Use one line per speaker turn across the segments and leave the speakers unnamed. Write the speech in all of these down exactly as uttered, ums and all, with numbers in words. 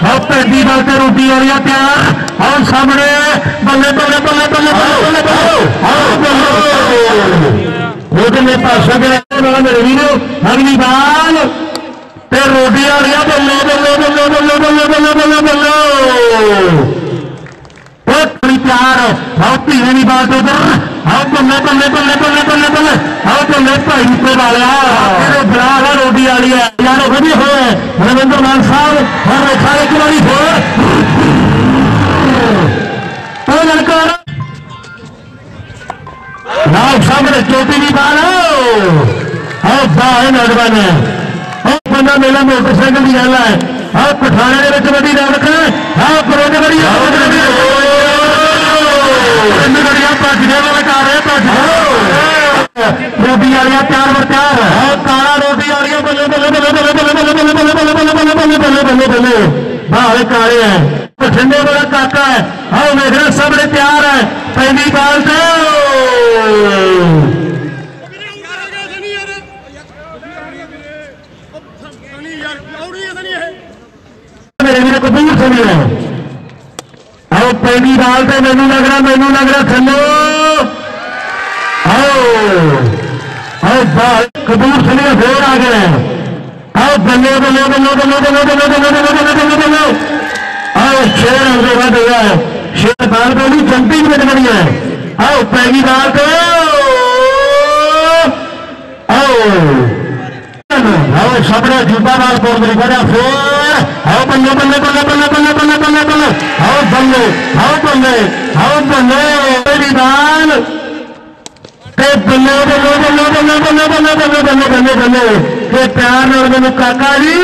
और पैंती बाल से रोटी आ रही है तैयार और सामने बल्ले बल्ले बल्ले बल्ले बल्ले बल्ले पासा मेरे वीरो अगली बाल फिर रोटी आ रही है बल्ले बल्ले बल्ले बल्ले बल्ले बल्ले बल्ले बल्ले प्यार आओ धीरे की बात उधर आओ बल्ले बल्ले बल्ले बल्ले बल्ले बल्ले आओ बल्ले भाई पे वाला बड़ा है रोटी वाली है यार वही हो रविंद्र मान साहब और रेखा एक बारी हो लड़का नाग सामने चोटी की बाल आओ बाहर नौजवान है बंदा मेला मोटरसाइकिल की गल है आओ पठाने के बड़ी रौनक है आओ करोड़ बड़ी रोटी वालियां प्यार बर प्यार काला रोटी वालियां बल्ले बल्ले बल्ले बल्ले बल्ले बल्ले बल्ले बल्ले बल्ले बल्ले बल्ले बल्ले बल्ले बल्ले भावे काले है बठिंडे वाला काका है आओ देख रहे सामने प्यार है पहली बाल से मेरे मेरे को दूर से नहीं है आओ पहली बाल से मैनू लग रहा मैनू लग रहा थलो आओ आओ बाल कबूर से होर आ गए आओ बल्ले बल्ले बल्ले बल्ले बल्ले बल्ले बल्ले बल्ले बल्ले बल्ले आओ शेर आगे बढ़ गया है शेर बाल बोली जंपिंग में बनी है आओ पहली बाल तो आओ आओ सबने जूता बाल बोल रही बड़ा फिर आओ बल्ले बल्ले बल्ले बल्ले बल्ले बल्ले बल्ले बल्ले आओ बल्ले आओ बल्ले आओ बल्ले पहली बाल बल्ले बल्ले बल्ले बल्ले बल्ले बल्ले बल्ले बल्ले बल्ले बल्ले के प्यार नाल मैनू काका जी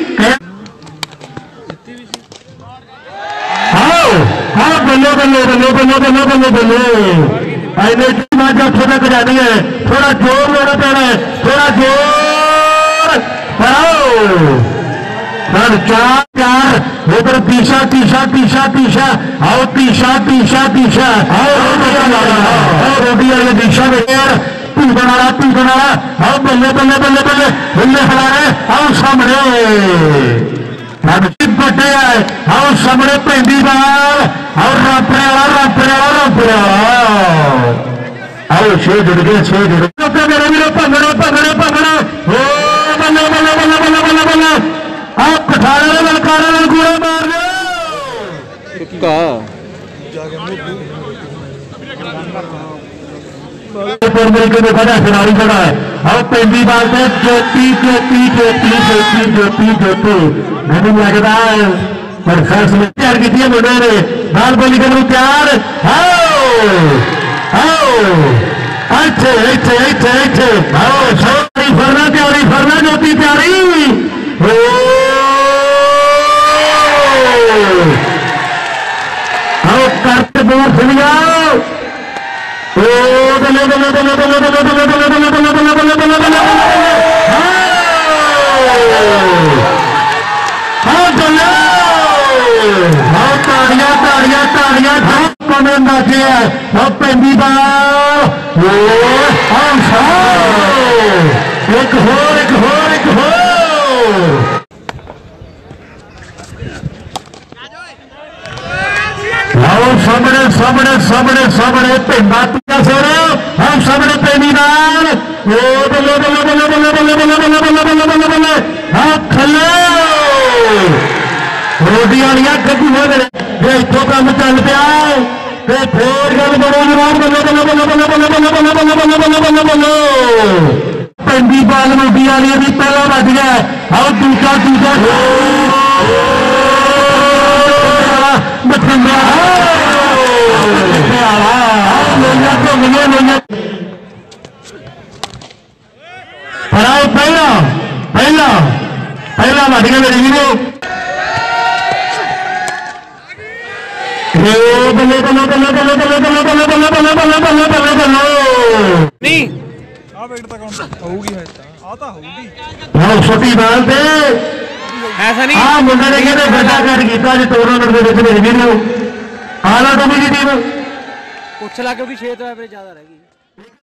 आओ आओ बल्ले बल्ले बल्ले बल्ले बल्ले बल्ले बल्ले आइने माजा थोड़ा कजानी है थोड़ा जोर लेना पैना है थोड़ा जोर आओ सर चार चार उधर तीसरा तीसरा तीसरा तीसरा आओ तीसरा तीसरा तीसरा आओ रोटी वाले दिशा में तू बना रहा तू बना रहा आओ बल्ले बल्ले बल्ले बल्ले बल्ले हला रहे आओ सामने बटे है आओ सामने पेंडी बाल और रापरे वाला रापरे वाला रापरे वाला आओ छे जुड़ गए छे जुड़ गए मेरे मेरे भंगड़े भंगड़े भंगड़े ओ बल्ले बल्ले बल्ले बल्ले बल्ले बल्ले आप पठाने में ललकारा ललकूड़ा मार दो खिलाड़ी खड़ा है और पहली बार से ज्योति ज्योति ज्योति ज्योति ज्योति ज्योति मैंने लगता है पर खर्च में तैयार की थी मुंडे ने बाल बोली कर प्यार आओ आओ अच्छे अच्छे अच्छे अच्छे आओ सॉरी फरना प्यारी फरना ज्योति प्यारी आओ करते बोल सुन जाओ ओ बल्ले बल्ले बल्ले बल्ले बल्ले बल्ले बल्ले बल्ले बल्ले बल्ले बल्ले बल्ले बल्ले हाँ बल्ले हाँ ताड़ियां ताड़ियां ताड़ियां कौन नाचे है हाँ पेंडी बाल ओ हाँ एक हो एक हो एक हो आओ सामने सामने सामने सामने पिंडा पिंडा सर हम सामने पेनी नाल ओ बल्ले बल्ले बल्ले बल्ले बल्ले बल्ले बल्ले बल्ले बल्ले बल्ले बल्ले हाँ थले रोटी वालियां गड्डी हो गए जे इतों काम चल पिया ते फिर गल बड़ो जवाब बल्ले बल्ले बल्ले बल्ले बल्ले बल्ले बल्ले बल्ले बल्ले बल्ले बल्ले बल्ले पेंडी बाल रोटी वाली भी पहला बज गया आओ दूसरा दूसरा बठिंडा पढ़ाओ पहला पहला पहला बढ़िया मेरी वीरो बल्ले बल्ले बल्ले बल्ले बल्ले बल्ले बल्ले बल्ले बल्ले बल्ले बल्ले बल्ले बल्ले नहीं आ वेट तक होगी है आता होगी हां छोटी बाल पे ऐसा नहीं हां मुंडे ने कहते गड्ढा कर गीता जी टूर्नामेंट ਦੇ ਵਿੱਚ ਮੇਰੀ ਵੀਡੀਓ ਆਲਾ ਟੋਮੀ ਦੀ ਟੀਮ ਪੁੱਛ ਲਾ ਕਿਉਂਕਿ ਛੇ ਤੋਂ ਐਵਰੇਜ ਜ਼ਿਆਦਾ ਰਹਿ ਗਈ।